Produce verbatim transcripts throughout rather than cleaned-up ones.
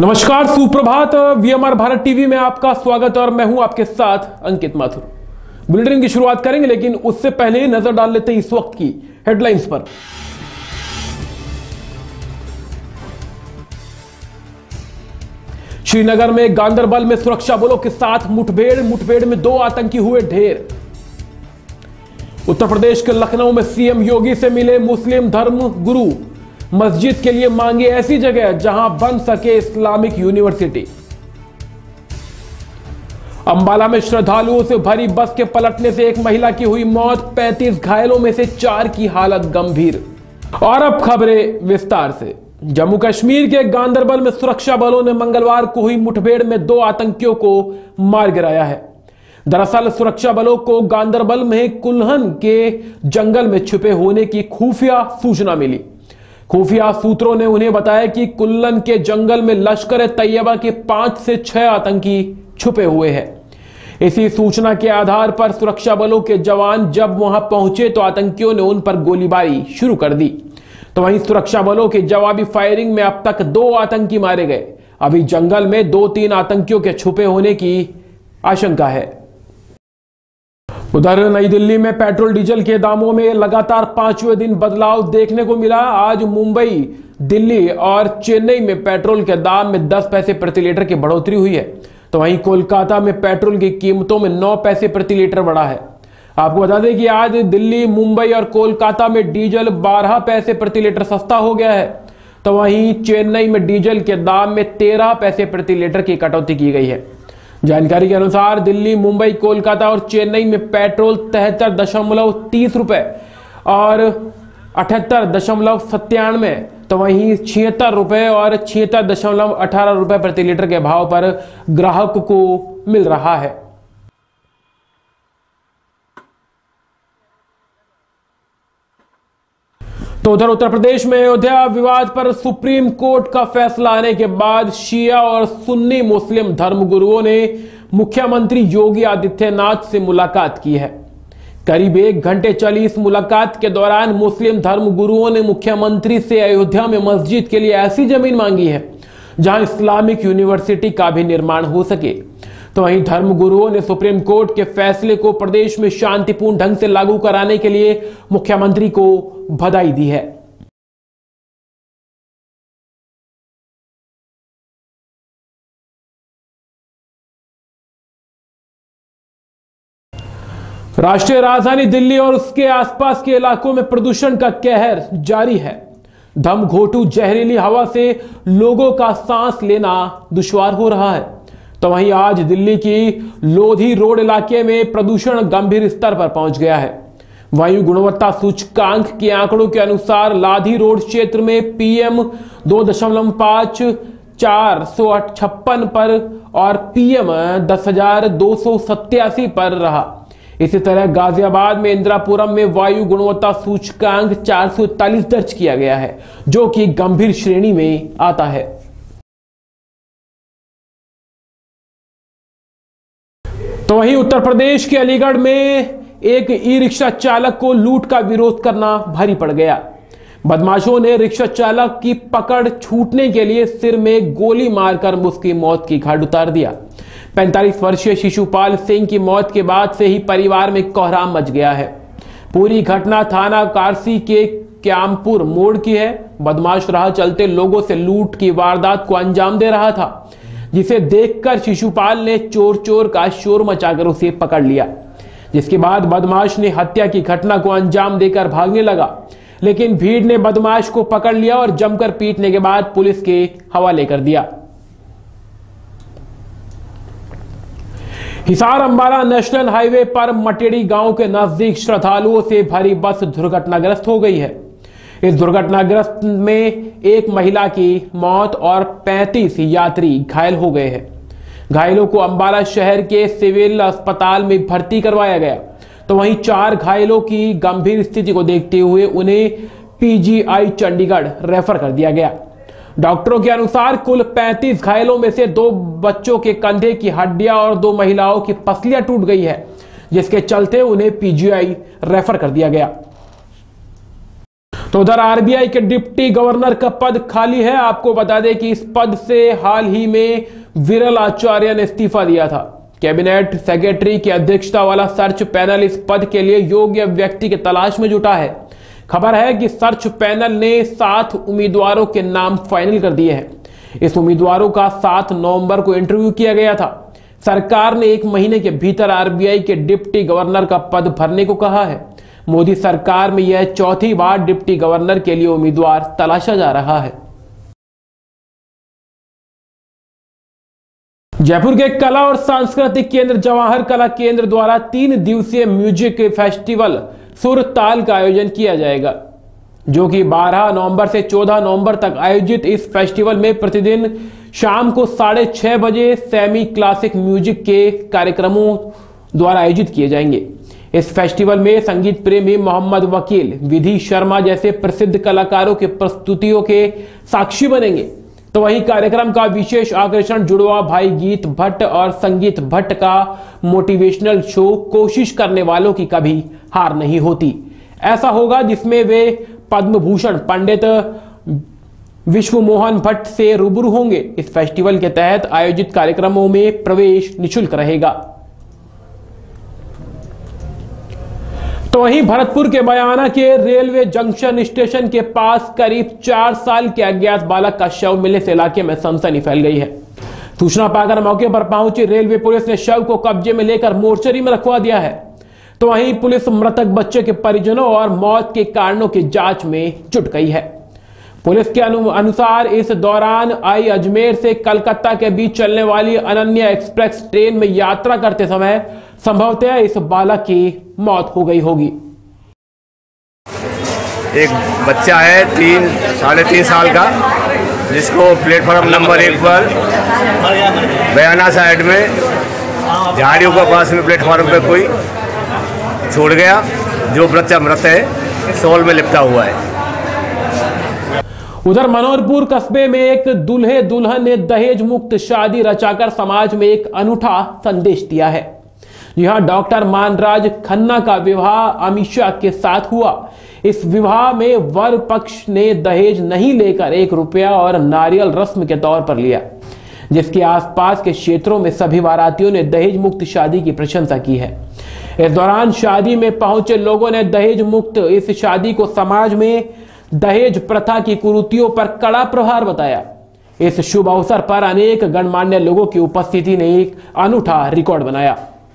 नमस्कार, सुप्रभात। VMR Bharat TV में आपका स्वागत और मैं हूं आपके साथ अंकित माथुर। बुलेटिन की शुरुआत करेंगे, लेकिन उससे पहले नजर डाल लेते हैं इस वक्त की हेडलाइंस पर। श्रीनगर में गांदरबल में सुरक्षा बलों के साथ मुठभेड़ मुठभेड़ में दो आतंकी हुए ढेर। उत्तर प्रदेश के लखनऊ में सीएम योगी से मिले मुस्लिम धर्म गुरु, मस्जिद के लिए मांगे ऐसी जगह जहां बन सके इस्लामिक यूनिवर्सिटी। अंबाला में श्रद्धालुओं से भरी बस के पलटने से एक महिला की हुई मौत, पैंतीस घायलों में से चार की हालत गंभीर। और अब खबरें विस्तार से। जम्मू कश्मीर के गांदरबल में सुरक्षा बलों ने मंगलवार को हुई मुठभेड़ में दो आतंकियों को मार गिराया है। दरअसल सुरक्षा बलों को गांदरबल में कुल्हन के जंगल में छुपे होने की खुफिया सूचना मिली। खुफिया सूत्रों ने उन्हें बताया कि कुल्लन के जंगल में लश्कर ए तैयबा के पांच से छह आतंकी छुपे हुए हैं। इसी सूचना के आधार पर सुरक्षा बलों के जवान जब वहां पहुंचे तो आतंकियों ने उन पर गोलीबारी शुरू कर दी। तो वहीं सुरक्षा बलों की जवाबी फायरिंग में अब तक दो आतंकी मारे गए। अभी जंगल में दो तीन आतंकियों के छुपे होने की आशंका है। उधर नई दिल्ली में पेट्रोल डीजल के दामों में लगातार पांचवें दिन बदलाव देखने को मिला। आज मुंबई, दिल्ली और चेन्नई में पेट्रोल के दाम में दस पैसे प्रति लीटर की बढ़ोतरी हुई है। तो वहीं कोलकाता में पेट्रोल की कीमतों में नौ पैसे प्रति लीटर बढ़ा है। आपको बता दें कि आज दिल्ली, मुंबई और कोलकाता में डीजल बारह पैसे प्रति लीटर सस्ता हो गया है। तो वहीं चेन्नई में डीजल के दाम में तेरह पैसे प्रति लीटर की कटौती की गई है। जानकारी के अनुसार दिल्ली, मुंबई, कोलकाता और चेन्नई में पेट्रोल तिहत्तर दशमलव तीस रुपए और अठहत्तर दशमलव सत्तानवे, तो वहीं छिहत्तर रुपए और छिहत्तर दशमलव अठारह रुपए प्रति लीटर के भाव पर ग्राहक को मिल रहा है। तो उधर उत्तर प्रदेश में अयोध्या विवाद पर सुप्रीम कोर्ट का फैसला आने के बाद शिया और सुन्नी मुस्लिम धर्मगुरुओं ने मुख्यमंत्री योगी आदित्यनाथ से मुलाकात की है। करीब एक घंटे चली इस मुलाकात के दौरान मुस्लिम धर्मगुरुओं ने मुख्यमंत्री से अयोध्या में मस्जिद के लिए ऐसी जमीन मांगी है जहां इस्लामिक यूनिवर्सिटी का भी निर्माण हो सके। तो वहीं धर्मगुरुओं ने सुप्रीम कोर्ट के फैसले को प्रदेश में शांतिपूर्ण ढंग से लागू कराने के लिए मुख्यमंत्री को बधाई दी है। राष्ट्रीय राजधानी दिल्ली और उसके आसपास के इलाकों में प्रदूषण का कहर जारी है। दमघोटू जहरीली हवा से लोगों का सांस लेना दुश्वार हो रहा है। तो वहीं आज दिल्ली की लोधी रोड इलाके में प्रदूषण गंभीर स्तर पर पहुंच गया है। वायु गुणवत्ता सूचकांक के आंकड़ों के अनुसार लाधी रोड क्षेत्र में पीएम दो दशमलव पांच चार सौ छप्पन पर और पीएम दस हजार दो सौ सत्यासी पर रहा। इसी तरह गाजियाबाद में इंदिरापुरम में वायु गुणवत्ता सूचकांक चार सौ इकतालीस दर्ज किया गया है, जो कि गंभीर श्रेणी में आता है। तो वहीं उत्तर प्रदेश के अलीगढ़ में एक ई रिक्शा चालक को लूट का विरोध करना भारी पड़ गया। बदमाशों ने रिक्शा चालक की पकड़ छूटने के लिए सिर में गोली मारकर उसकी मौत की घाट उतार दिया। पैंतालीस वर्षीय शिशुपाल सिंह की मौत के बाद से ही परिवार में कोहराम मच गया है। पूरी घटना थाना कारसी के क्यामपुर मोड़ की है। बदमाश राह चलते लोगों से लूट की वारदात को अंजाम दे रहा था, जिसे देखकर शिशुपाल ने चोर चोर का शोर मचाकर उसे पकड़ लिया। जिसके बाद बदमाश ने हत्या की घटना को अंजाम देकर भागने लगा, लेकिन भीड़ ने बदमाश को पकड़ लिया और जमकर पीटने के बाद पुलिस के हवाले कर दिया। हिसार अंबाला नेशनल हाईवे पर मटेड़ी गांव के नजदीक श्रद्धालुओं से भरी बस दुर्घटनाग्रस्त हो गई है। इस दुर्घटनाग्रस्त में एक महिला की मौत और पैंतीस यात्री घायल हो गए हैं। घायलों को अंबाला शहर के सिविल अस्पताल में भर्ती करवाया गया। तो वहीं चार घायलों की गंभीर स्थिति को देखते हुए उन्हें पीजीआई चंडीगढ़ रेफर कर दिया गया। डॉक्टरों के अनुसार कुल पैंतीस घायलों में से दो बच्चों के कंधे की हड्डियां और दो महिलाओं की पसलियां टूट गई है, जिसके चलते उन्हें पीजीआई रेफर कर दिया गया। तो उधर आरबीआई के डिप्टी गवर्नर का पद खाली है। आपको बता दें कि इस पद से हाल ही में विरल आचार्य ने इस्तीफा दिया था। कैबिनेट सेक्रेटरी की अध्यक्षता वाला सर्च पैनल इस पद के लिए योग्य व्यक्ति की तलाश में जुटा है। खबर है कि सर्च पैनल ने सात उम्मीदवारों के नाम फाइनल कर दिए हैं। इस उम्मीदवारों का सात नवंबर को इंटरव्यू किया गया था। सरकार ने एक महीने के भीतर आरबीआई के डिप्टी गवर्नर का पद भरने को कहा है। मोदी सरकार में यह चौथी बार डिप्टी गवर्नर के लिए उम्मीदवार तलाशा जा रहा है। जयपुर के कला और सांस्कृतिक केंद्र जवाहर कला केंद्र द्वारा तीन दिवसीय म्यूजिक फेस्टिवल सुर ताल का आयोजन किया जाएगा, जो कि बारह नवंबर से चौदह नवंबर तक आयोजित इस फेस्टिवल में प्रतिदिन शाम को साढ़े छह बजे सेमी क्लासिक म्यूजिक के कार्यक्रमों द्वारा आयोजित किए जाएंगे। इस फेस्टिवल में संगीत प्रेमी मोहम्मद वकील, विधि शर्मा जैसे प्रसिद्ध कलाकारों के प्रस्तुतियों के साक्षी बनेंगे। तो वहीं कार्यक्रम का विशेष आकर्षण जुड़वा भाई गीत भट्ट और संगीत भट्ट का मोटिवेशनल शो कोशिश करने वालों की कभी हार नहीं होती ऐसा होगा, जिसमें वे पद्म भूषण पंडित विश्व मोहन भट्ट से रूबरू होंगे। इस फेस्टिवल के तहत आयोजित कार्यक्रमों में प्रवेश निःशुल्क रहेगा। तो वहीं भरतपुर के बयाना के रेलवे जंक्शन स्टेशन के पास करीब चार साल के अज्ञात बालक का शव मिलने से इलाके में सनसनी फैल गई है। सूचना पाकर मौके पर पहुंची रेलवे पुलिस ने शव को कब्जे में लेकर मोर्चरी में रखवा दिया है। तो वहीं पुलिस मृतक बच्चे के परिजनों और मौत के कारणों की जांच में जुट गई है। पुलिस के अनुसार इस दौरान आई अजमेर से कलकत्ता के बीच चलने वाली अनन्या एक्सप्रेस ट्रेन में यात्रा करते समय संभवतः इस बालक की मौत हो गई होगी। एक बच्चा है तीन साढ़े तीन साल का, जिसको प्लेटफॉर्म नंबर एक पर बयाना साइड में झाड़ियों के पास में प्लेटफॉर्म पे कोई छोड़ गया, जो बच्चा मृत है, शॉल में लिपटा हुआ है। उधर मनोहरपुर कस्बे में एक दूल्हे दुल्हन ने दहेज मुक्त शादी रचाकर समाज में एक अनूठा संदेश दिया है। यहां डॉक्टर मानराज खन्ना का विवाह अमीषा के साथ हुआ। इस विवाह में वर पक्ष ने दहेज नहीं लेकर एक रुपया और नारियल रस्म के तौर पर लिया, जिसके आसपास के क्षेत्रों में सभी बारातियों ने दहेज मुक्त शादी की प्रशंसा की है। इस दौरान शादी में पहुंचे लोगों ने दहेज मुक्त इस शादी को समाज में दहेज प्रथा की कुरीतियों पर कड़ा प्रहार बताया। इस शुभ अवसर पर अनेक गणमान्य लोगों की उपस्थिति ने एक अनूठा रिकॉर्ड बनाया।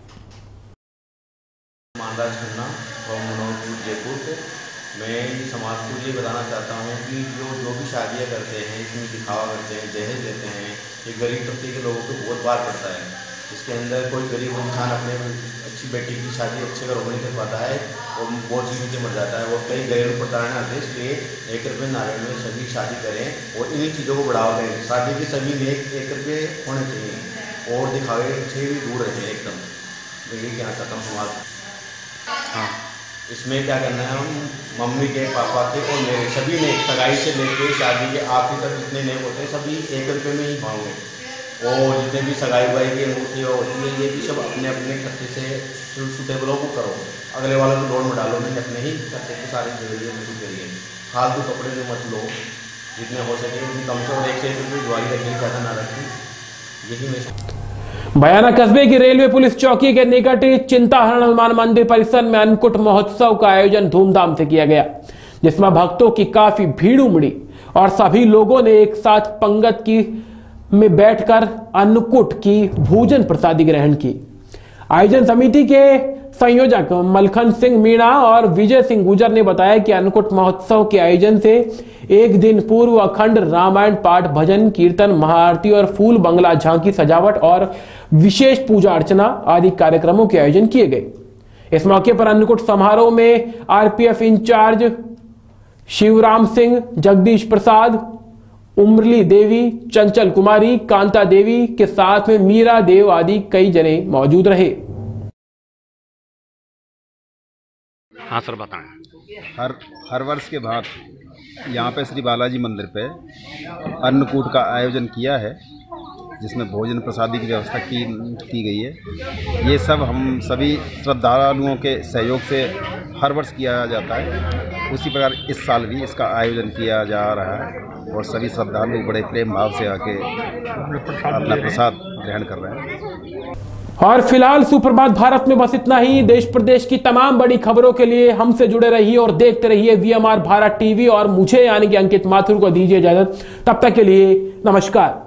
मानराज खन्ना और मनोहरपुर जयपुर से मैं समाज को ये बताना चाहता हूँ कि जो जो भी शादियाँ करते हैं, इसमें दिखावा करते हैं, दहेज देते हैं, ये गरीब तबके के लोगों को बहुत बार पड़ता है। इसके अंदर कोई गरीब इंसान अपने अच्छी बेटी की शादी अच्छे घर नहीं कर पाता है और बहुत चीज़ों से मर जाता है। और कई घरेलू प्रताड़ना आते हैं, इसलिए एक रुपये नारियल में सभी शादी करें और इन्हीं चीज़ों को बढ़ावा दें। शादी के सभी में एक एक रुपये होने चाहिए और दिखावे से भी दूर रहें एकदम। मैं यही कहना चाहता हूँ समाज। हाँ, इसमें क्या करना है, हम मम्मी के, पापा के और मेरे सभी ने सगाई से लेकर शादी के आखिरी तक जितने नेक होते हैं सभी एक रुपये में ही खाओगे। और जितने भी सगाई वाई की अंगूठियाँ होती है, ये भी सब अपने अपने खर्चे से सूटेबलों को करो, अगले वालों को लोन में डालो नहीं, अपने ही खर्चे की सारी जरूरी बिल्कुल करिए। फालतू कपड़े जो मत लो, जितने हो सके उतनी कम से कम एक से एक रुपये जुआरी रखें, ज़्यादा ना रखें। यही मैं बयाना कस्बे की रेलवे पुलिस चौकी के निकट चिंताहरण हनुमान मंदिर परिसर में अन्नकूट महोत्सव का आयोजन धूमधाम से किया गया, जिसमें भक्तों की काफी भीड़ उमड़ी और सभी लोगों ने एक साथ पंगत की में बैठकर अन्नकूट की भोजन प्रसादी ग्रहण की। आयोजन समिति के संयोजक मलखन सिंह मीणा और विजय सिंह गुजर ने बताया कि अन्नकूट महोत्सव के आयोजन से एक दिन पूर्व अखंड रामायण पाठ, भजन कीर्तन, महाआरती और फूल बंगला झांकी सजावट और विशेष पूजा अर्चना आदि कार्यक्रमों के आयोजन किए गए। इस मौके पर अन्नकूट समारोह में आरपीएफ इंचार्ज शिवराम सिंह, जगदीश प्रसाद, उमरली देवी, चंचल कुमारी, कांता देवी के साथ में मीरा देव आदि कई जने मौजूद रहे। हाँ सर, बताएं। हर हर वर्ष के बाद यहाँ पे श्री बालाजी मंदिर पे अन्नकूट का आयोजन किया है जिसमें भोजन प्रसादी की व्यवस्था की की गई है। ये सब हम सभी श्रद्धालुओं के सहयोग से हर वर्ष किया जाता है। उसी प्रकार इस साल भी इसका आयोजन किया जा रहा है और सभी श्रद्धालु बड़े प्रेम भाव से आके अपना प्रसाद ग्रहण कर रहे हैं। और फिलहाल सुप्रभात भारत में बस इतना ही। देश प्रदेश की तमाम बड़ी खबरों के लिए हमसे जुड़े रहिए और देखते रहिए वीएमआर भारत टीवी। और मुझे यानी कि अंकित माथुर को दीजिए इजाजत। तब तक के लिए नमस्कार।